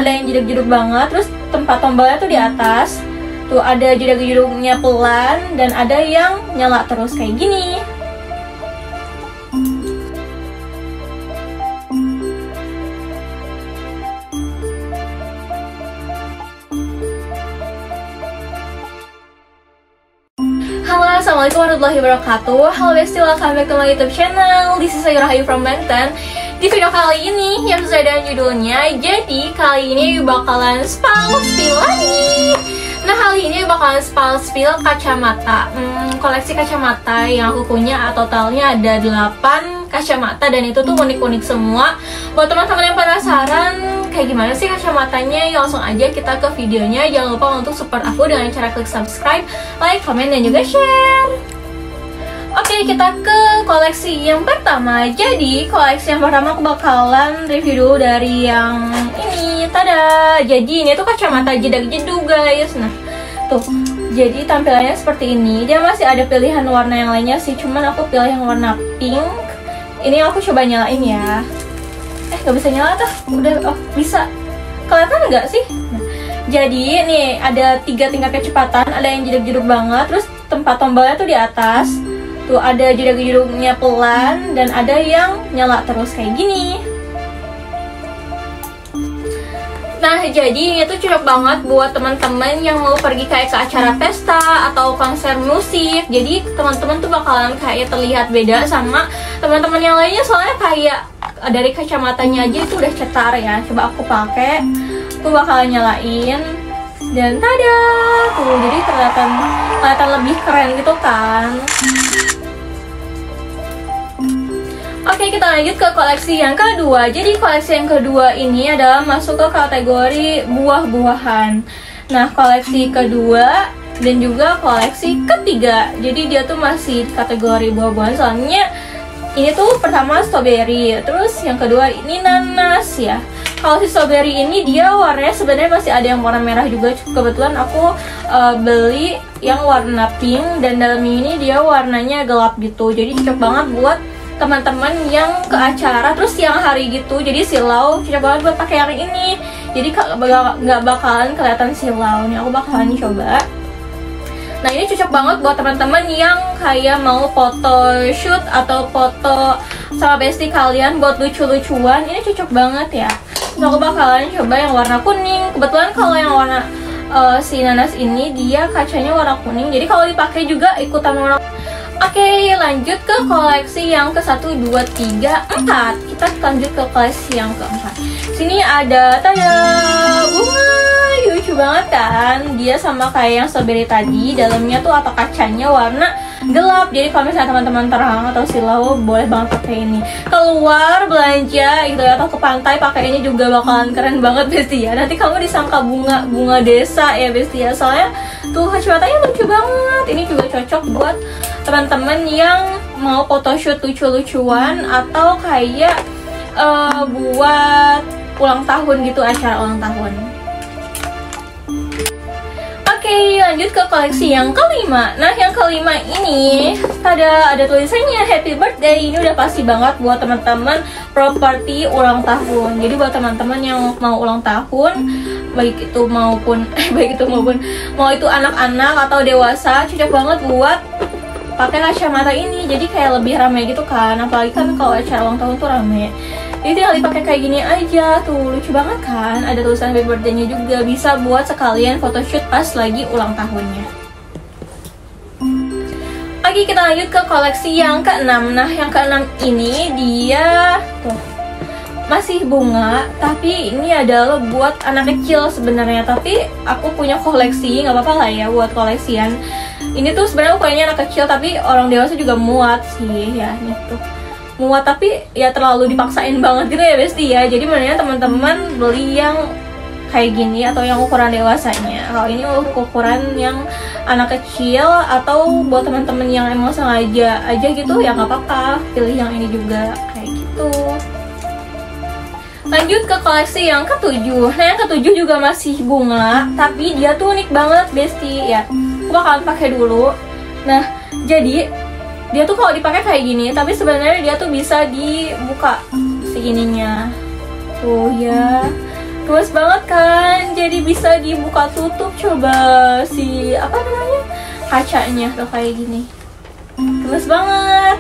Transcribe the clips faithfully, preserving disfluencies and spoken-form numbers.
ada yang jeduk-jeduk banget, terus tempat tombolnya tuh di atas. Tuh ada jeduk-jeduknya pelan dan ada yang nyala terus kayak gini. Halo, assalamualaikum warahmatullahi wabarakatuh. Halo bestie, welcome back to my YouTube channel. This is Ayu Rahayu from Banten. Di video kali ini yang sesuai dengan judulnya, jadi kali ini bakalan spal spill lagi. Nah, kali ini bakalan spal spill kacamata. hmm, Koleksi kacamata yang aku punya totalnya ada delapan kacamata, dan itu tuh unik-unik semua. Buat teman-teman yang penasaran kayak gimana sih kacamatanya, ya langsung aja kita ke videonya. Jangan lupa untuk support aku dengan cara klik subscribe, like, komen, dan juga share. Oke, kita ke koleksi yang pertama. Jadi koleksi yang pertama aku bakalan review dulu dari yang ini. Tada! Jadi ini tuh kacamata jedag-jedug guys. Nah tuh, jadi tampilannya seperti ini. Dia masih ada pilihan warna yang lainnya sih, cuman aku pilih yang warna pink. Ini aku coba nyalain ya. Eh, gak bisa nyala tuh. Udah, oh bisa. Kelihatan nggak sih? Nah, jadi nih ada tiga tingkat kecepatan. Ada yang jeduk-jeduk banget, terus tempat tombolnya tuh di atas. Tuh ada jeduk-jeduknya pelan dan ada yang nyala terus kayak gini. Nah, jadi itu cocok banget buat teman-teman yang mau pergi kayak ke acara pesta atau konser musik. Jadi teman-teman tuh bakalan kayak terlihat beda sama teman-teman yang lainnya, soalnya kayak dari kacamatanya aja itu udah cetar ya. Coba aku pakai, tuh bakalan nyalain dan tada, tuh jadi kelihatan kelihatan lebih keren gitu kan. Oke, kita lanjut ke koleksi yang kedua. Jadi koleksi yang kedua ini adalah masuk ke kategori buah-buahan. Nah, koleksi kedua dan juga koleksi ketiga, jadi dia tuh masih kategori buah-buahan. Soalnya ini tuh pertama strawberry, terus yang kedua ini nanas ya. Kalau si strawberry ini dia warnanya sebenarnya masih ada yang warna merah juga. Kebetulan aku uh, beli yang warna pink, dan dalam ini dia warnanya gelap gitu. Jadi cocok banget buat teman-teman yang ke acara terus siang hari gitu. Jadi silau cocok banget buat pakai yang ini. Jadi nggak bakalan kelihatan silau. Nih aku bakalan coba. Nah, ini cocok banget buat teman-teman yang kayak mau foto shoot atau foto sama bestie kalian buat lucu-lucuan. Ini cocok banget ya. Nah, aku bakalan coba yang warna kuning. Kebetulan kalau yang warna uh, si nanas ini dia kacanya warna kuning. Jadi kalau dipakai juga ikutan warna. Oke, lanjut ke koleksi yang ke satu, dua, tiga, empat. Kita lanjut ke koleksi yang keempat. Sini ada tada, bunga. Lucu banget kan? Dia sama kayak yang strawberry tadi. Dalamnya tuh atau kacanya warna gelap. Jadi kalau misalnya teman-teman terang atau silau, boleh banget pakai ini. Keluar belanja gitu ya, atau ke pantai pakai ini juga bakalan keren banget bestie ya. Nanti kamu disangka bunga bunga desa ya bestie ya. Soalnya tuh kacamatanya lucu banget. Ini juga cocok buat teman-teman yang mau photoshoot lucu-lucuan atau kayak uh, buat ulang tahun gitu, acara ulang tahun. Oke, lanjut ke koleksi yang kelima. Nah, yang kelima ini ada ada tulisannya Happy Birthday. Ini udah pasti banget buat teman-teman properti ulang tahun. Jadi buat teman-teman yang mau ulang tahun, baik itu maupun eh, baik itu maupun mau itu anak-anak atau dewasa, cocok banget buat pakai kacamata ini. Jadi kayak lebih ramai gitu kan, apalagi kan kalau acara ulang tahun tuh ramai. Jadi tinggal dipakai kayak gini aja, tuh lucu banget kan. Ada tulisan happy birthday-nya juga, bisa buat sekalian photoshoot pas lagi ulang tahunnya. Oke, kita lanjut ke koleksi yang keenam. Nah, yang keenam ini dia tuh masih bunga, tapi ini adalah buat anak kecil sebenarnya. Tapi aku punya koleksi, nggak apa-apa lah ya buat koleksian. Ini tuh sebenarnya ukurannya anak kecil, tapi orang dewasa juga muat sih ya. Ini tuh muat, tapi ya terlalu dipaksain banget gitu ya bestie ya. Jadi sebenarnya teman-teman beli yang kayak gini atau yang ukuran dewasanya. Kalau ini ukuran yang anak kecil atau buat teman-teman yang emang sengaja aja gitu ya nggak apa-apa, pilih yang ini juga kayak gitu. Lanjut ke koleksi yang ketujuh. Nah, yang ketujuh juga masih bunga, tapi dia tuh unik banget bestie ya. Aku bakalan pakai dulu. Nah, jadi dia tuh kalau dipakai kayak gini, tapi sebenarnya dia tuh bisa dibuka si ininya tuh ya. Luas banget kan, jadi bisa dibuka tutup. Coba si apa namanya kacanya tuh kayak gini, luas banget.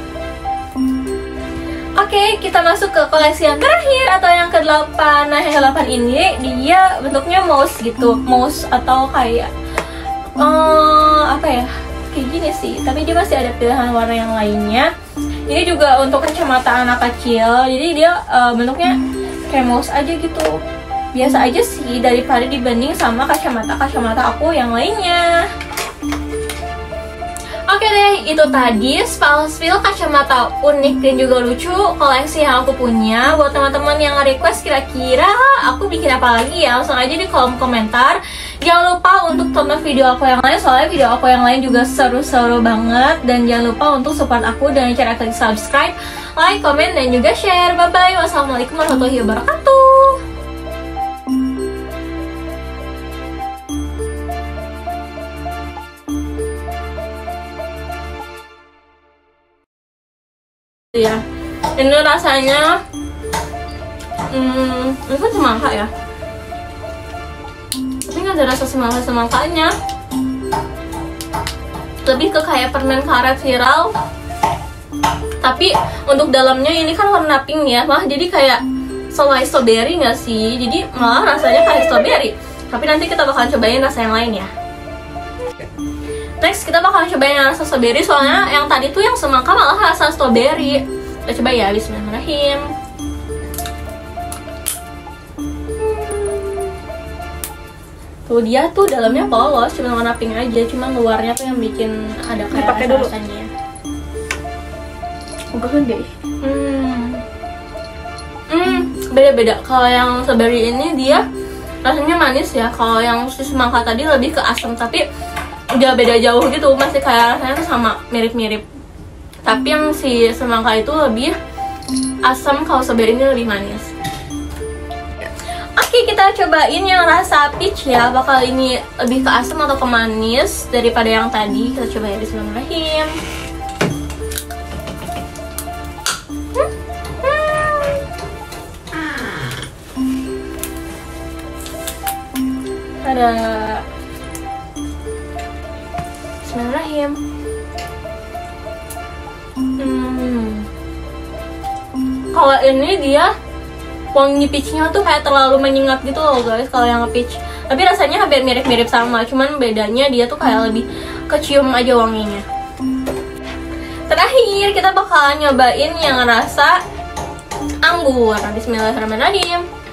Oke, kita masuk ke koleksi yang terakhir atau yang kedelapan. Nah, yang kedelapan ini dia bentuknya mouse gitu, mouse atau kayak uh, apa ya, kayak gini sih. Tapi dia masih ada pilihan warna yang lainnya. Ini juga untuk kacamata anak kecil. Jadi dia uh, bentuknya kayak mouse aja gitu. Biasa aja sih daripada dibanding sama kacamata-kacamata aku yang lainnya. Oke deh, itu tadi Spalsville kacamata unik dan juga lucu koleksi yang aku punya. Buat teman-teman yang request kira-kira aku bikin apa lagi ya, langsung aja di kolom komentar. Jangan lupa untuk tonton video aku yang lain, soalnya video aku yang lain juga seru-seru banget. Dan jangan lupa untuk support aku dengan cara klik subscribe, like, komen, dan juga share. Bye-bye, wassalamualaikum warahmatullahi wabarakatuh. Ya, ini rasanya hmm, ini kan semangka ya, tapi nggak ada rasa semangka-semangkanya, lebih ke kayak permen karet viral. Tapi untuk dalamnya ini kan warna pink ya, malah jadi kayak selai strawberry nggak sih, jadi malah rasanya kayak strawberry. Tapi nanti kita bakalan cobain rasa yang lain ya. Next kita bakalan cobain yang rasa strawberry, soalnya yang tadi tuh yang semangka malah rasa strawberry. Kita coba ya, bismillahirrahmanirrahim. Tuh dia tuh dalamnya polos, cuma warna pink aja, cuma luarnya tuh yang bikin ada kayak pakai dulu rasanya. Udah deh. Hmm, hmm beda-beda. Kalau yang strawberry ini dia rasanya manis ya. Kalau yang si semangka tadi lebih ke asam, tapi udah beda jauh gitu, masih kayak rasanya tuh sama, mirip-mirip. Tapi yang si semangka itu lebih asam, kalau strawberry ini lebih manis. Oke, kita cobain yang rasa peach ya. Bakal ini lebih ke asam atau ke manis daripada yang tadi. Kita coba ya, bismillahirrahmanirrahim. Ada bismillahirrahmanirrahim. Hmm. Kalau ini dia wangi peachnya tuh kayak terlalu menyengat gitu loh guys, kalau yang peach. Tapi rasanya hampir mirip-mirip sama, cuman bedanya dia tuh kayak lebih kecium aja wanginya. Terakhir kita bakalan nyobain yang rasa anggur. Bismillahirrahmanirrahim.